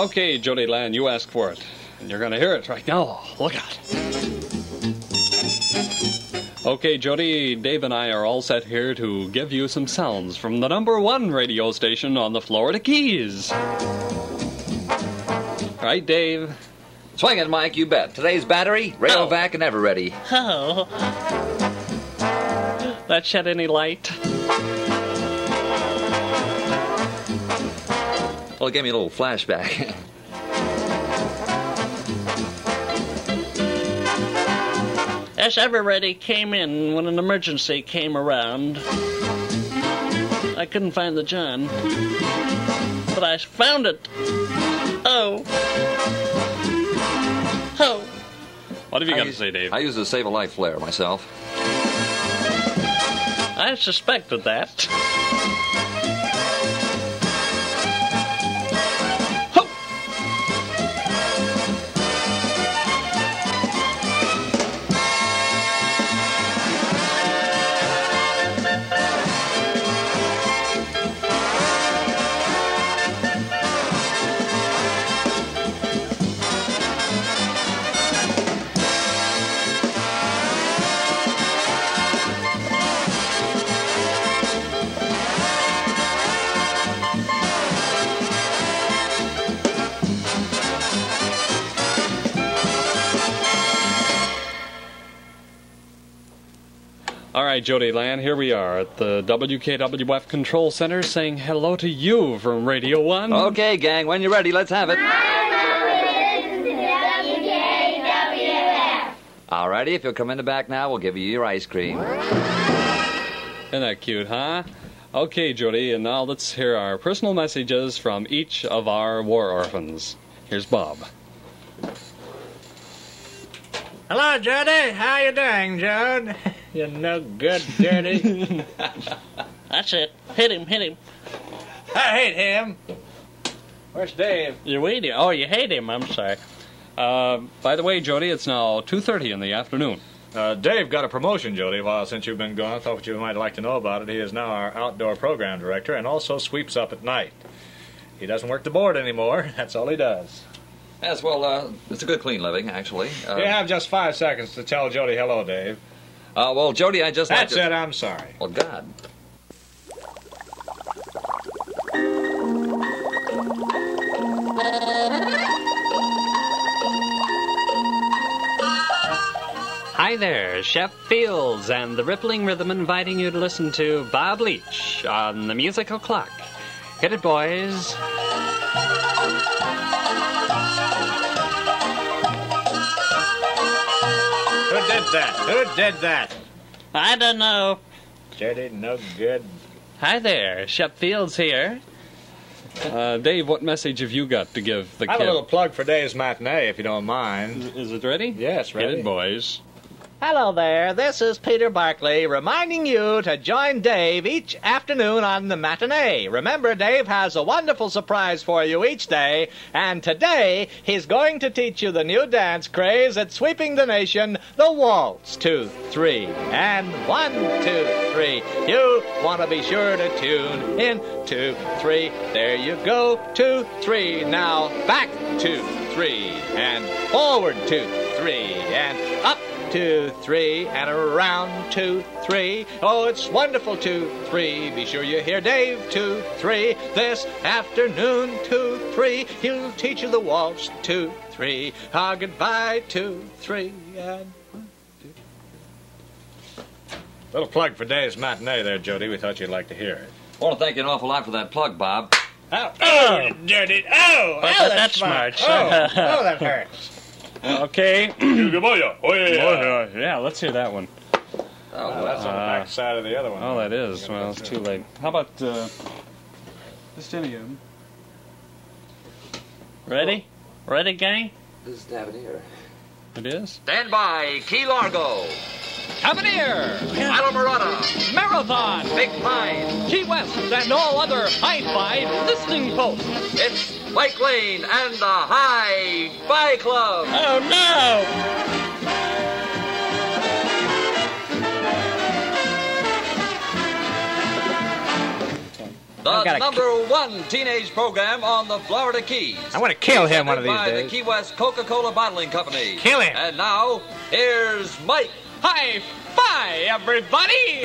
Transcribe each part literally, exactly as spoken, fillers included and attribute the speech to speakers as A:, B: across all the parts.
A: Okay, Jody Lann, you ask for it. And you're going to hear it right now. Look out. Okay, Jody, Dave and I are all set here to give you some sounds from the number one radio station on the Florida Keys. Right, Dave?
B: Swing it, Mike, you bet. Today's battery, Rayovac oh. and ever ready.
A: Oh. That shed any light?
B: Well, it gave me a little flashback.
C: Yes, Everready came in when an emergency came around. I couldn't find the John, but I found it. Oh. Oh.
A: What have you
B: I
A: got
B: use,
A: to say, Dave?
B: I use a Save a Life flare myself.
C: I suspected that.
A: All right, Jody Lann, here we are at the W K W F Control Center saying hello to you from Radio one.
B: Okay, gang, when you're ready, let's have it.
D: W K W F.
B: All righty, if you'll come in the back now, we'll give you your ice cream.
A: Isn't that cute, huh? Okay, Jody, and now let's hear our personal messages from each of our war orphans. Here's Bob.
E: Hello, Jody. How you doing, Jude? You're no good, Jody.
C: That's it. Hit him, hit him.
E: I hate him. Where's Dave?
C: You're waiting. Oh, you hate him. I'm sorry.
A: Uh, by the way, Jody, it's now two thirty in the afternoon.
E: Uh, Dave got a promotion, Jody, while since you've been gone. I thought you might like to know about it. He is now our outdoor program director and also sweeps up at night. He doesn't work the board anymore. That's all he does.
B: Yes, well, uh, it's a good clean living, actually. Uh,
E: You have just five seconds to tell Jody hello, Dave.
B: Uh, well, Jody, I just like
E: That's
B: to...
E: it, I'm sorry.
B: Well, God.
F: Hi there, Chef Fields and the Rippling Rhythm inviting you to listen to Bob Leach on the Musical Clock. Hit it, boys.
E: Who did that? Who did that?
C: I don't know.
E: Jody, no good.
F: Hi there, Shep Fields here.
A: Uh, Dave, what message have you got to give the
E: I have
A: kid?
E: a little plug for Dave's matinee, if you don't mind.
A: Is, is it ready?
E: Yes, ready.
A: Get it, boys.
G: Hello there, this is Peter Barclay reminding you to join Dave each afternoon on the matinee. Remember, Dave has a wonderful surprise for you each day, and today he's going to teach you the new dance craze that's sweeping the nation, the waltz. Two, three, and one, two, three. You want to be sure to tune in. Two, three, there you go. Two, three, now back. Two, three, and forward. Two, three, and up. Two, three, and around. Two, three. Oh, it's wonderful. Two, three. Be sure you hear Dave. Two, three. This afternoon. Two, three. He'll teach you the waltz. Two, three. Ah, goodbye. Two, three, and one, two.
E: Little plug for Dave's matinee there, Jody. We thought you'd like to hear it.
B: I want to thank you an awful lot for that plug, Bob.
E: Oh, oh, Jody. Oh,
C: But
E: oh,
C: that's
E: smart.
C: smart.
E: Oh, oh, that hurts.
A: Okay.
E: Oh, yeah.
A: Oh, yeah. Yeah, let's hear that one.
B: Oh,
E: Oh,
B: well.
E: that's on the back side of the other one.
A: Oh, that is. Well, it's too late. How about uh, just any of them?
C: Ready? Ready, gang?
B: This is Tavernier.
A: It is?
B: Stand by, Key Largo,
F: Tavernier,
B: Alamorada,
F: Marathon,
B: Big Pine.
F: Key West, and all other Hi-Fi listening posts.
B: It's Lake Lane and the Hi-Fi Club.
C: Oh, no!
B: The
G: gotta
B: number one teenage program on the Florida Keys.
G: I want to kill him one of these
B: by
G: days.
B: the Key West Coca Cola Bottling Company.
G: Kill him.
B: And now, here's Mike.
C: Hi, fi, everybody!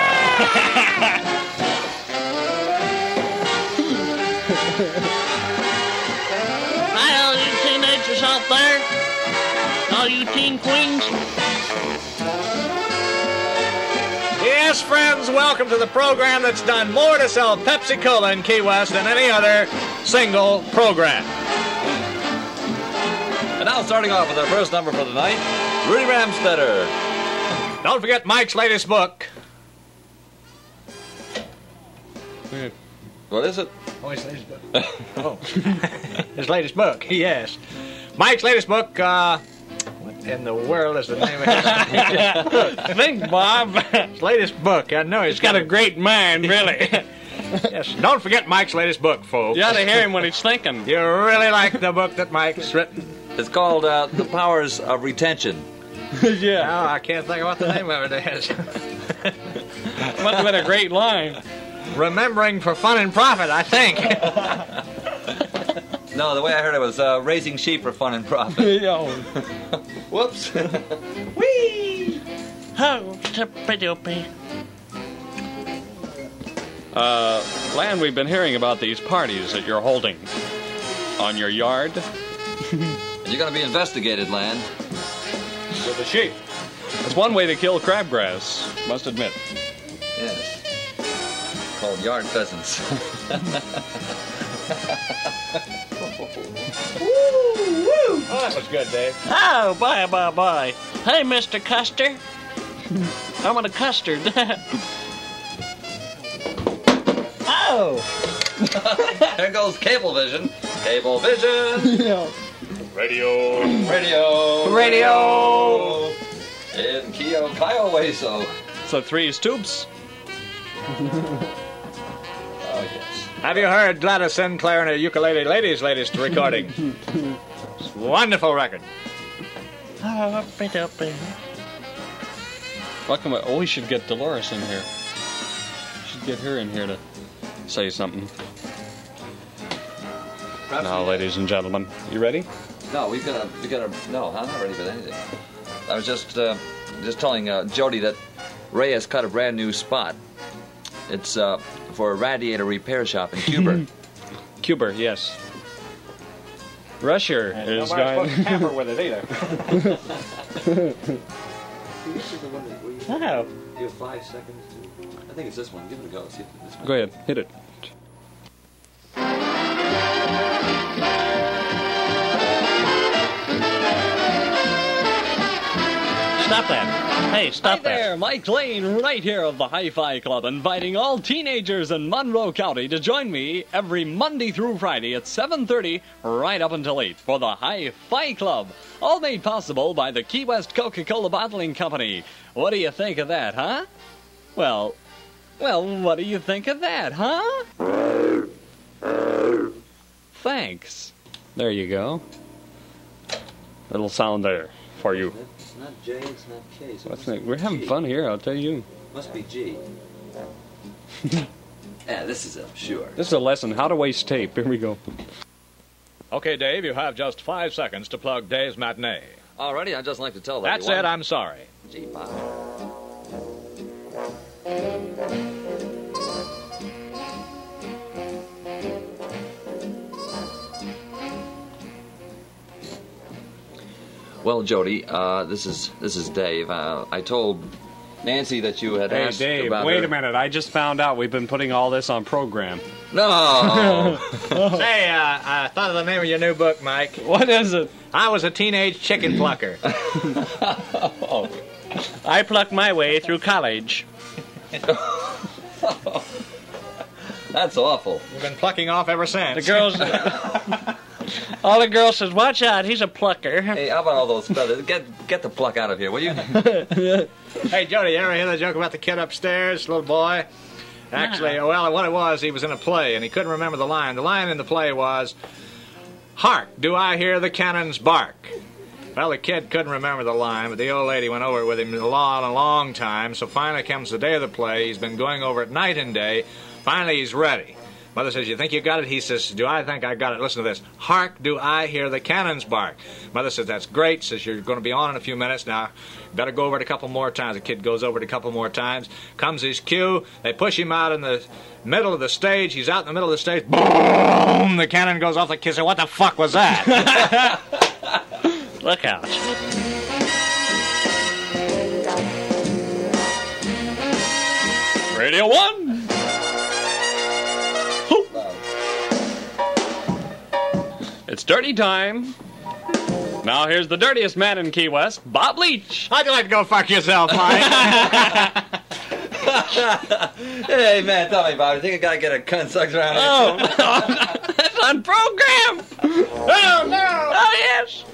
C: Hi, all you teenagers out there. All you teen queens.
G: Yes, friends, welcome to the program that's done more to sell Pepsi Cola in Key West than any other single program.
B: And now, starting off with our first number for the night, Rudy Ramstetter.
G: Don't forget Mike's latest book.
B: What is it?
G: Oh, his latest book. Oh. His latest book, yes. Mike's latest book, uh... what in the world is the name of his
C: Think, Bob.
G: His latest book? I know he's
C: He's got a great mind, really.
G: Yes, don't forget Mike's latest book, folks.
C: You ought to hear him when he's thinking.
G: You really like the book that Mike's written?
B: It's called uh, The Powers of Retention.
C: Yeah.
G: Oh, I can't think of what the name of it is.
C: Must have been a great line.
G: Remembering for fun and profit, I think.
B: No, the way I heard it was uh, Raising Sheep for Fun and Profit.
C: Yo.
B: Whoops.
C: Whee! Oh, tippy-doopy.
A: Uh, Lan, we've been hearing about these parties that you're holding on your yard.
B: You're going to be investigated, Land.
G: With the sheep.
A: It's one way to kill crabgrass, must admit.
B: Yes. Called yard pheasants.
G: Oh, that was good, Dave.
C: Oh, bye, bye, bye. Hey, Mister Custer. I want a custard. Oh.
B: There goes Cablevision. Cablevision.
E: Radio.
B: Radio.
C: Radio.
B: In Kio Kiowa, so.
A: So three's tubes.
B: Oh, yes.
G: Have you heard Gladys Sinclair and her Ukulele Lady's latest recording? It's a wonderful record.
C: Oh, tippy-doopy.
A: Welcome. Oh, we should get Dolores in here. Should get her in here to say something.
B: Perhaps
A: Now,
B: we-
A: ladies and gentlemen, you ready?
B: No, we've got to. We got to. No, I'm not ready for anything. I was just, uh, just telling uh, Jody that Ray has cut a brand new spot. It's uh, for a radiator repair shop in Cuba.
A: Cuber, yes. Rusher is
G: Nobody's supposed to
A: going.
G: tamper with it either.
C: Oh.
B: You have five seconds. To... I think it's this one. Give it a go. See if this one.
A: Go ahead, hit it.
C: Stop that. Hey, stop
A: Hi
C: that.
A: there, Mike Lane, right here of the Hi-Fi Club, inviting all teenagers in Monroe County to join me every Monday through Friday at seven thirty, right up until eight, for the Hi-Fi Club, all made possible by the Key West Coca Cola Bottling Company. What do you think of that, huh? Well, well, what do you think of that, huh? Thanks. There you go. Little sound there for you.
B: It's not J. It's not K. So
A: What's that? We're having fun here, I'll tell you.
B: Must be G. Yeah, this is it. Sure.
A: This is a lesson how to waste tape. Here we go.
G: Okay, Dave, you have just five seconds to plug Dave's matinee.
B: Alrighty, I'd just like to tell
G: That's
B: everyone.
G: it, I'm sorry.
B: G five. Well, Jody, uh, this is this is Dave. Uh, I told Nancy that you had
A: Hey,
B: asked
A: Dave,
B: about
A: wait
B: her.
A: a minute. I just found out we've been putting all this on program.
B: No.
G: Say, uh, I thought of the name of your new book, Mike.
A: What is it?
G: I was a teenage chicken plucker.
B: Oh.
C: I plucked my way through college.
B: That's awful.
G: We've been plucking off ever since.
C: The girls... all the girls says, watch out, he's a plucker.
B: Hey, how about all those feathers? Get get the pluck out of here, will you?
G: Hey, Jody, you ever hear the joke about the kid upstairs, little boy? Actually, well, what it was, he was in a play, and he couldn't remember the line. The line in the play was, "Hark, do I hear the cannons bark?" Well, the kid couldn't remember the line, but the old lady went over it with him a long, a long time, so finally comes the day of the play. He's been going over it night and day. Finally, he's ready.
E: Mother says, you think you got it? He says, do I think I got it? Listen to this. Hark, do I hear the cannons bark? Mother says, that's great. Says, you're going to be on in a few minutes. Now, better go over it a couple more times. The kid goes over it a couple more times. Comes his cue. They push him out in the middle of the stage. He's out in the middle of the stage. Boom! The cannon goes off. The kid said, what the fuck was that?
C: Look out.
A: Radio one. It's dirty time. Now here's the dirtiest man in Key West, Bob Leach.
E: How'd you like to go fuck yourself, Mike?
B: Hey, man, tell me, Bob. You think I gotta get a cunt sucked around here?
C: Oh, no. That's on program. Oh, no. Oh, yes.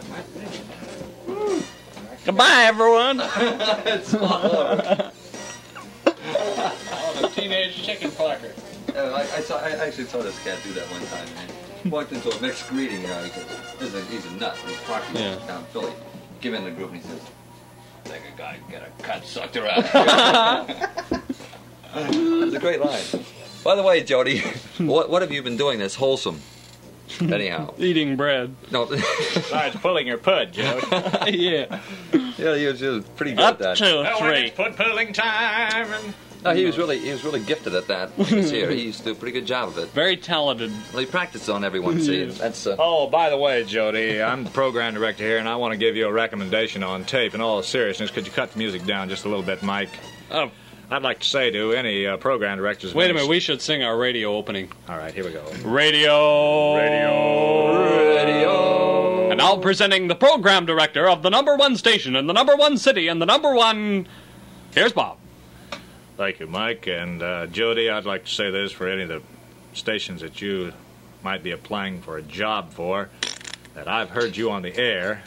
C: Goodbye, everyone.
B: It's all over.
E: Oh, the teenage chicken plucker.
B: Yeah, I, I, saw, I actually saw this cat do that one time, man. Walked into a mixed greeting, you know, he says, he's a, he's a nut, he's parking
A: Yeah.
B: down in Philly. Give in the group, and he says, I think I gotta get a cunt sucked around here. It's a great line. By the way, Jody, what, what have you been doing that's wholesome? Anyhow.
A: Eating bread.
B: No.
E: Besides pulling your pud, Joe.
A: Yeah.
B: Yeah, he was, he was pretty good
C: Up
B: at that.
C: to
E: Oh, when
C: three.
E: it's put pulling time. And...
B: No, he was really he was really gifted at that. This year, he used to do a pretty good job of it.
A: Very talented.
B: Well, he practiced on everyone. See, that's uh,
E: Oh, by the way, Jody, I'm the program director here, and I want to give you a recommendation on tape. In all seriousness, could you cut the music down just a little bit, Mike?
A: Oh,
E: I'd like to say to any uh, program directors...
A: wait a minute. We should sing our radio opening.
E: All right, here we go.
A: Radio.
E: Radio.
B: radio.
A: And now presenting the program director of the number one station in the number one city and the number one... Here's Bob.
E: Thank you, Mike. And uh, Jody, I'd like to say this for any of the stations that you might be applying for a job for, that I've heard you on the air.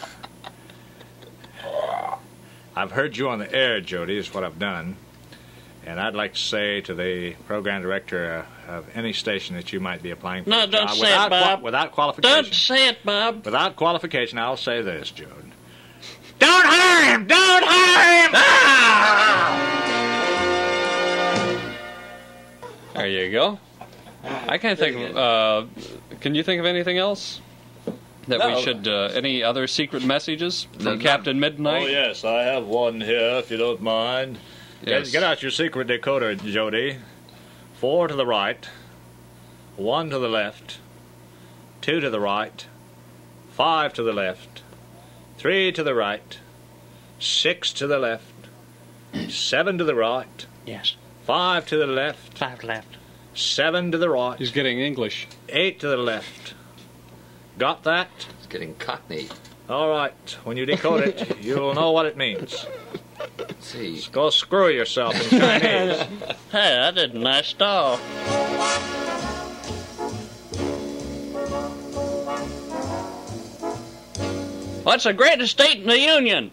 E: I've heard you on the air, Jody, is what I've done. And I'd like to say to the program director uh, of any station that you might be applying for
C: No,
E: a
C: don't
E: job,
C: say
E: without,
C: it, Bob.
E: without qualification.
C: Don't say it, Bob.
E: Without qualification, I'll say this, Jode. Don't hire him! Don't hire him! Ah!
A: There you go. I can't think of... Uh, can you think of anything else? That
B: No.
A: we should... Uh, any other secret messages
B: No,
A: from
B: no.
A: Captain Midnight?
E: Oh, yes, I have one here, if you don't mind.
A: Yes.
E: Get, get out your secret decoder, Jody. Four to the right, one to the left, two to the right, five to the left, three to the right, six to the left, seven to the right,
C: Yes.
E: five to the left,
C: Five left.
E: seven to the right,
A: He's getting English.
E: eight to the left. Got that?
B: It's getting cockney.
E: All right. When you decode it, you'll know what it means.
B: Let's see.
E: Go screw yourself in Chinese.
C: Hey, I did a nice stall. What's the greatest state in the Union?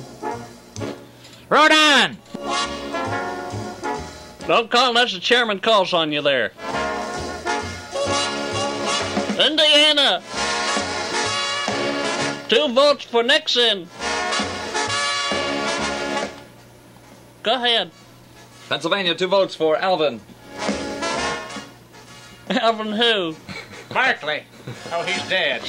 E: Rhode Island.
C: Don't call unless the chairman calls on you there. Indiana. Two votes for Nixon. Go ahead.
B: Pennsylvania, two votes for Alvin.
C: Alvin who?
E: Barkley. Oh, he's dead.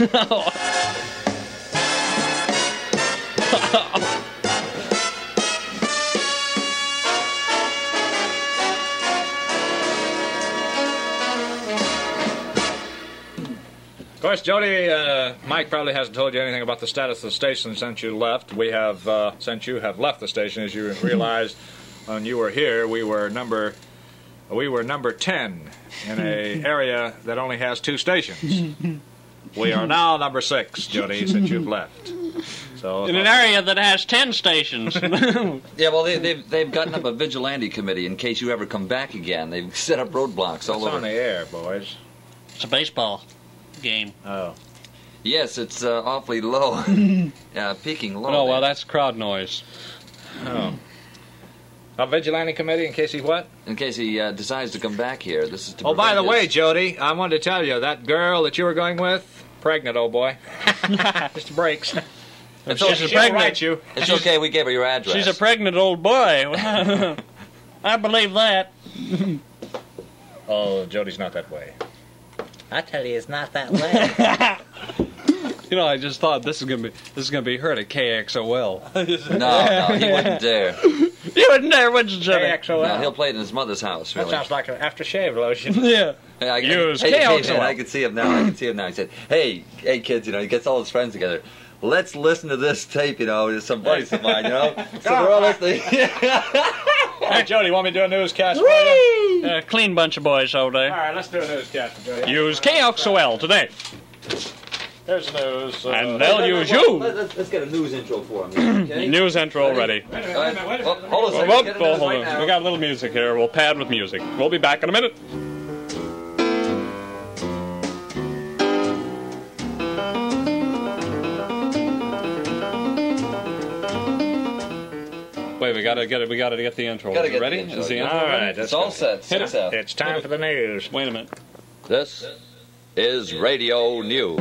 E: Of course, Jody, uh, Mike probably hasn't told you anything about the status of the station since you left. We have, uh, since you have left the station, as you realized when you were here, we were number, we were number ten in a area that only has two stations. We are now number six, Jody, since you've left. So
C: In an area that has ten stations.
B: Yeah, well, they, they've they've gotten up a vigilante committee in case you ever come back again. They've set up roadblocks all
E: it's on
B: over.
E: the air, boys.
C: It's a baseball game.
E: Oh.
B: Yes, it's uh, awfully low. Yeah, peaking low.
A: Oh, well,
B: there.
A: that's crowd noise.
E: Oh. A vigilante committee in case he what?
B: In case he uh, decides to come back here, this is to.
E: Oh, by the
B: prevent
E: way,
B: his-
E: Jody, I wanted to tell you that girl that you were going with, pregnant, old boy. Just breaks.
B: It's
C: She's
B: okay.
C: a
E: She'll
C: pregnant.
E: write you.
B: It's okay. We gave her your address.
C: She's a pregnant old boy. I believe that.
E: Oh, Jody's not that way.
G: I tell you, it's not that way.
A: You know, I just thought this is gonna be this is gonna be heard at K X O L.
B: No, no, he wouldn't dare.
C: You wouldn't dare, would you, Jody?
G: K X O L.
B: No, he'll play it in his mother's house,
G: That
B: really.
G: sounds like an aftershave lotion.
A: Yeah.
B: Hey, I,
A: Use
B: hey,
A: K
B: hey,
A: X O L.
B: man, I can see him now. I can see him now. He said, "Hey, hey, kids, you know," he gets all his friends together. Let's listen to this tape, you know. There's some buddies of mine, you know. So we're all listening.
E: Hey, Jody, you want me to do a newscast for you?
C: Uh, clean bunch of boys over
E: All
C: there.
E: right, let's do a newscast for Jody.
A: Use K X O L today.
E: Here's the news. Uh,
A: And they'll use
B: Let-
A: you.
B: Let's, let's get a news intro for him. Okay?
A: News intro ready.
E: Wait a minute,
B: All
E: wait a
B: right.
E: minute, wait a
B: Oh,
E: minute.
B: hold on a second.
A: Whoop,
B: Get a
A: whoop,
B: news
A: hold
B: right
A: on.
B: now.
A: We got a little music here. We'll pad with music. We'll be back in a minute. Wait, we gotta get it. We gotta get the intro.
B: Gotta
A: Is it
B: get the
A: ready?
B: intro,
A: Is the
B: yeah.
A: intro
E: All
A: ready?
E: right, that's
B: It's all
E: good.
B: set. Six out.
E: It's time for the news.
A: Wait a minute.
B: This is Radio News.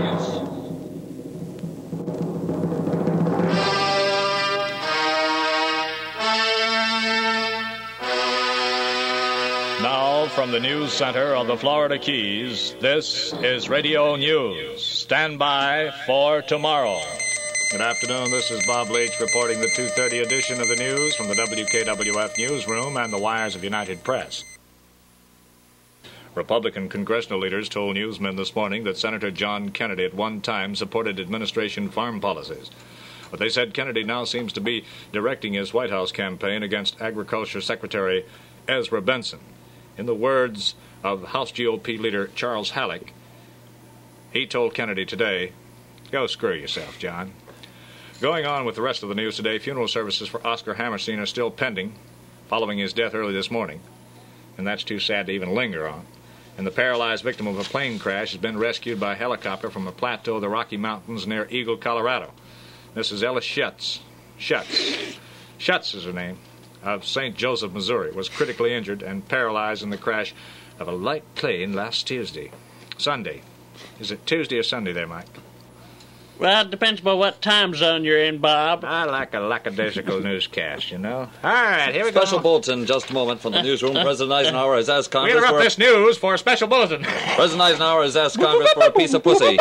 E: Now, from the news center of the Florida Keys, this is Radio News. Stand by for tomorrow. Good afternoon, this is Bob Leach reporting the two thirty edition of the news from the W K W F newsroom and the wires of United Press. Republican congressional leaders told newsmen this morning that Senator John Kennedy at one time supported administration farm policies. But they said Kennedy now seems to be directing his White House campaign against Agriculture Secretary Ezra Benson. In the words of House G O P leader Charles Halleck, he told Kennedy today, "Go screw yourself, John." Going on with the rest of the news today, funeral services for Oscar Hammerstein are still pending following his death early this morning. And that's too sad to even linger on. And the paralyzed victim of a plane crash has been rescued by helicopter from a plateau of the Rocky Mountains near Eagle, Colorado. This is Ella Schutz. Schutz. Schutz is her name. Of Saint Joseph, Missouri, was critically injured and paralyzed in the crash of a light plane last Tuesday. Sunday. Is it Tuesday or Sunday there, Mike?
C: Well, it depends on what time zone you're in, Bob.
E: I like a lackadaisical newscast, you know. All right, here we
B: Special
E: go.
B: bulletin, just a moment from the newsroom. President Eisenhower has asked
E: We
B: Congress
E: interrupt
B: for a,
E: this news for a special bulletin.
B: President Eisenhower has asked Congress for a piece of pussy.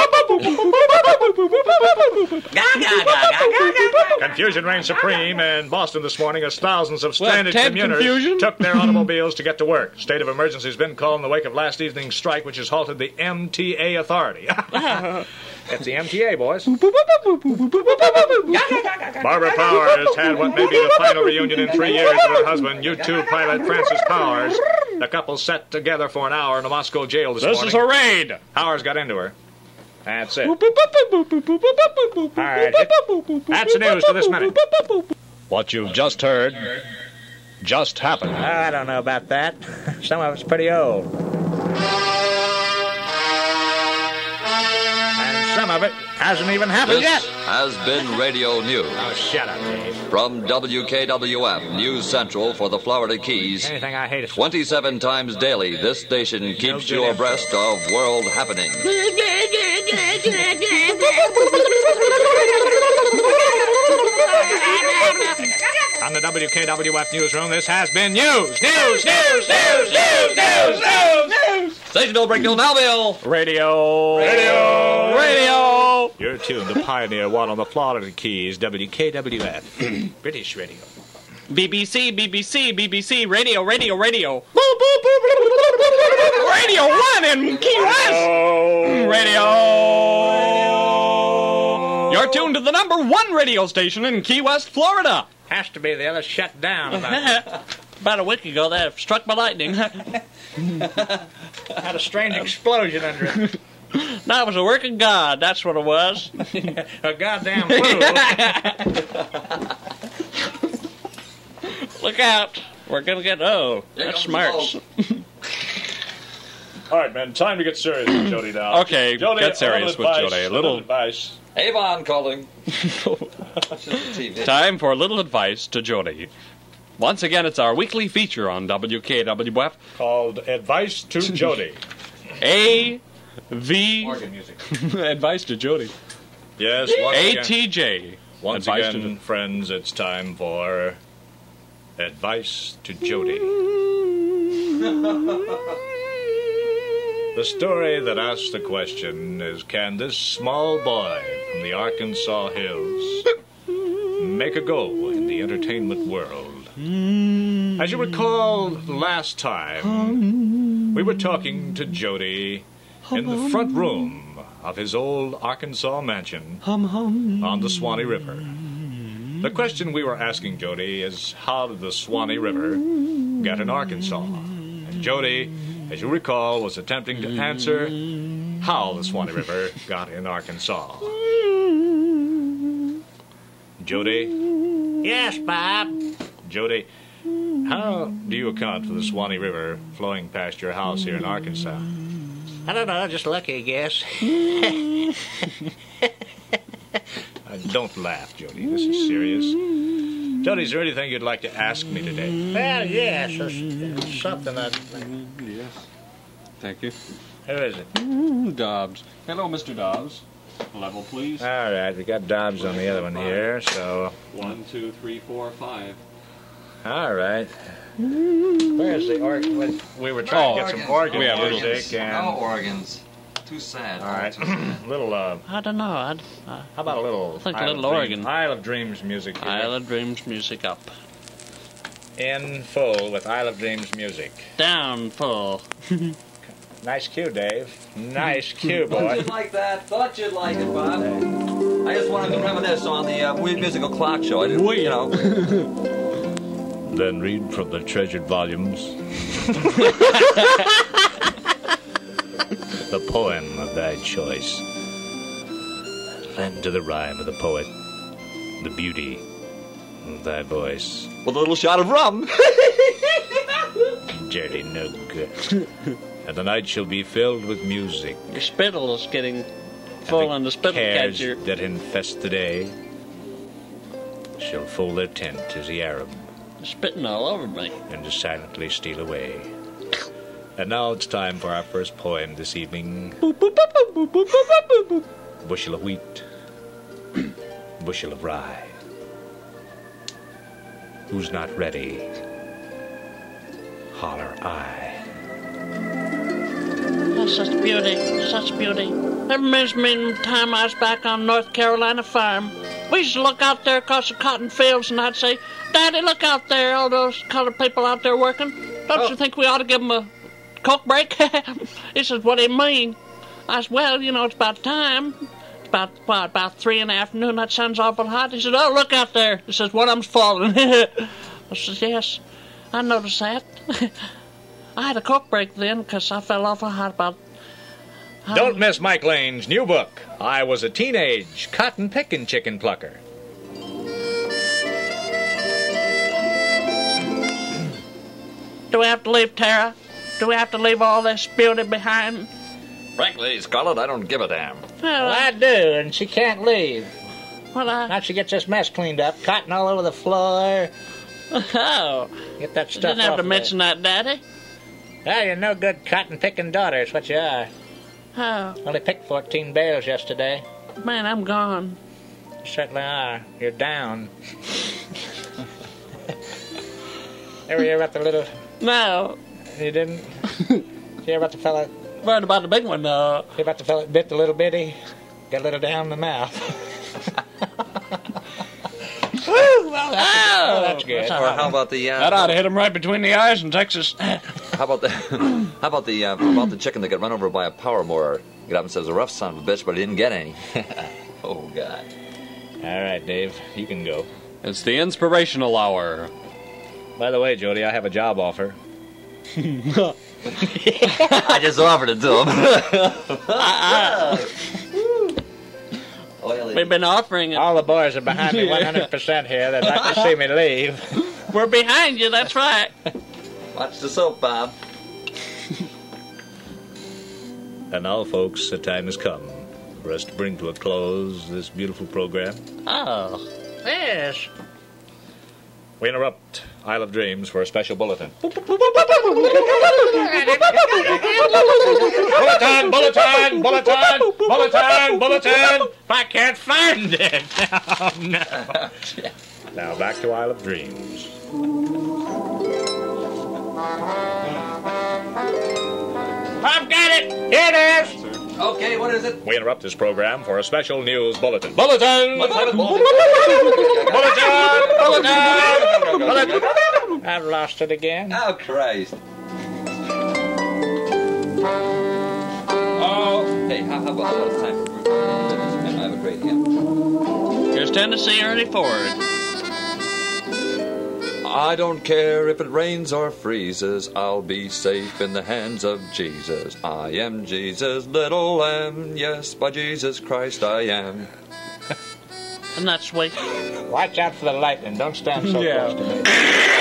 E: Confusion reigned supreme in Boston this morning as thousands of stranded
A: Ted
E: commuters
A: Confusion?
E: took their automobiles to get to work. State of emergency has been called in the wake of last evening's strike, which has halted the M T A authority. It's the M T A, boys. Barbara Powers had what may be the final reunion in three years with her husband, U two pilot Francis Powers. The couple sat together for an hour in a Moscow jail this,
A: This
E: morning.
A: is a raid.
E: Powers got into her. That's it. All right. That's the news for this minute. What you've just heard just happened.
G: I don't know about that. Some of it's pretty old. And some of it hasn't even happened
B: This
G: yet.
B: has been Radio News.
E: Oh, shut up, Dave.
B: From W K W F News Central for the Florida Keys.
E: Anything I hate is...
B: twenty-seven times daily, this station keeps you abreast of world happenings.
E: From the W K W F newsroom, this has been news. News, news, news, news, news, news, news.
B: Station don't break no now, Bill.
E: Radio.
A: Radio. Radio.
E: You're tuned to Pioneer One on the Florida Keys, W K W F, British Radio.
C: B B C, B B C, B B C, radio, radio, radio.
A: Radio One in Key West. Radio. You're tuned to the number one radio station in Key West, Florida.
E: Has to be the other shut down. About
C: About a week ago, that struck by lightning.
E: had a strange explosion under it.
C: That was a work of God. That's what it was.
E: A goddamn fool.
C: Look out. We're going to get... Oh,
B: Here
C: that's
B: comes
C: smarts.
B: the
E: All right, man. Time to get serious with Jody now.
A: Okay,
E: Jody,
A: get serious
E: a little
A: with
E: advice,
A: Jody. A
E: A
A: little-
E: little advice.
B: Avon calling. It's just a T V.
A: Time for a little advice to Jody. Once again, it's our weekly feature on W K W F.
E: Called Advice to Jody.
A: A V
E: Organ music.
A: Advice to Jody.
E: Yes, once
A: A
E: again,
A: T J.
E: once
A: Advice
E: again
A: to
E: friends, it's time for Advice to Jody. The story that asks the question is, can this small boy from the Arkansas hills make a go in the entertainment world? As you recall, last time, we were talking to Jody in the front room of his old Arkansas mansion on the Swanee River. The question we were asking Jody is, how did the Swanee River get in Arkansas? And Jody, as you recall, was attempting to answer how the Swanee River got in Arkansas. Jody?
C: Yes, Bob.
E: Jody, how do you account for the Swanee River flowing past your house here in Arkansas?
G: I don't know, just lucky, I guess.
E: Uh, don't laugh, Jody. This is serious. Jody, is there anything you'd like to ask me today?
G: Well, yes, it's something that...
A: Yes. Thank you.
E: Who is it?
A: Mm, Dobbs. Hello, Mister Dobbs. Level, please.
E: All right, we got Dobbs on the other one here, so...
A: One, two, three, four, five.
E: All right. Where's the organ? We were trying
A: Oh,
E: to get some organ
A: we have
E: music
B: No
E: and...
B: organs. Too sad.
E: All right, little, uh,
C: I don't know. I'd, uh,
E: how about a little...
C: I think a
E: Isle
C: little
E: of
C: organ.
E: Dreams, Isle of Dreams music here.
C: Isle of Dreams music up.
E: In full with Isle of Dreams music.
C: Down full.
E: Nice cue, Dave. Nice cue,
B: Thought
E: boy.
B: you'd like that. Thought you'd like it, Bob. I just wanted to reminisce on the uh, Weird Musical Clock Show. I didn't, you know.
E: Then read from the treasured volumes. The poem of thy choice. Lend to the rhyme of the poet the beauty of thy voice.
B: With a little shot of rum.
E: Dirty no good. And the night shall be filled with music.
C: Your spittle is getting full on the spittle
E: Cares
C: catcher.
E: that infest the day shall fold their tent as the Arab
C: Spitting all over me.
E: and to silently steal away. And now it's time for our first poem this evening. Bushel of wheat, bushel of rye. Who's not ready? Holler I.
C: Oh, such beauty, such beauty. That reminds me of the time I was back on North Carolina farm. We used to look out there across the cotton fields, and I'd say, Daddy, look out there, all those colored people out there working. Don't
E: Oh.
C: you think we ought to give them a coke break? He says, what do you mean? I said, well, you know, it's about time. It's about, what, about three in the afternoon. That sun's awful hot. He said, oh, look out there. He says, one of them's falling. I said, yes, I noticed that. I had a coke break then because I fell awful hot about...
E: Don't miss Mike Lane's new book, I Was a Teenage Cotton Pickin' Chicken Plucker.
C: Do we have to leave, Tara? Do we have to leave all this beauty behind?
B: Frankly, Scarlett, I don't give a damn.
C: Well,
G: Well, I do, and she can't leave.
C: well, I...
G: Now she gets this mess cleaned up, cotton all over the floor.
C: Oh,
G: Get that
C: you
G: stuff
C: didn't have
G: off
C: to
G: of
C: mention that, Daddy.
G: there. Well, you're no good cotton-picking daughter, is what you are.
C: Oh,
G: Only picked fourteen bales yesterday.
C: man, I'm gone.
G: You certainly are. You're down. Ever hear about the little...
C: No,
G: You didn't? You hear about the fella...
C: worried about the big one, though.
G: Hear about the fella that bit the little bitty? Got a little down the mouth. Woo! Well, that's,
C: Oh,
G: oh, that's good.
C: that's
B: Or how about the uh,
C: That ought to hit him right between the eyes in Texas.
B: how about the how about the uh, how about the chicken that got run over by a power mower? Get up and says a rough son of a bitch, but he didn't get any. Oh God!
E: All right, Dave, you can go.
A: It's the inspirational hour.
E: By the way, Jody, I have a job offer.
B: I just offered it to him. Oily.
C: We've been offering it.
G: All the boys are behind me one hundred percent here. They'd like to see me leave.
C: We're behind you, that's right.
B: Watch the soap, Bob.
E: And now, folks, the time has come for us to bring to a close this beautiful program.
C: Oh,
G: Yes.
E: We interrupt Isle of Dreams for a special bulletin. Bulletin! Bulletin! Bulletin! Bulletin! Bulletin!
G: I can't find it. Oh, no.
E: Now back to Isle of Dreams.
G: I've got it.
E: Here it is!
B: Okay, what is it?
E: We interrupt this program for a special news bulletin. Bulletin!
B: Let's have it.
E: Bulletin! Bulletin! Bulletin! I've lost it again.
B: Oh, Christ.
E: Oh.
B: Hey, how, how about how it's time for I have a great hymn.
C: Here's Tennessee Ernie Ford.
B: I don't care if it rains or freezes, I'll be safe in the hands of Jesus. I am Jesus' little lamb, yes, by Jesus Christ I am.
C: Isn't that sweet?
E: Watch out for the lightning. Don't stand so
A: Yeah.
E: close to me.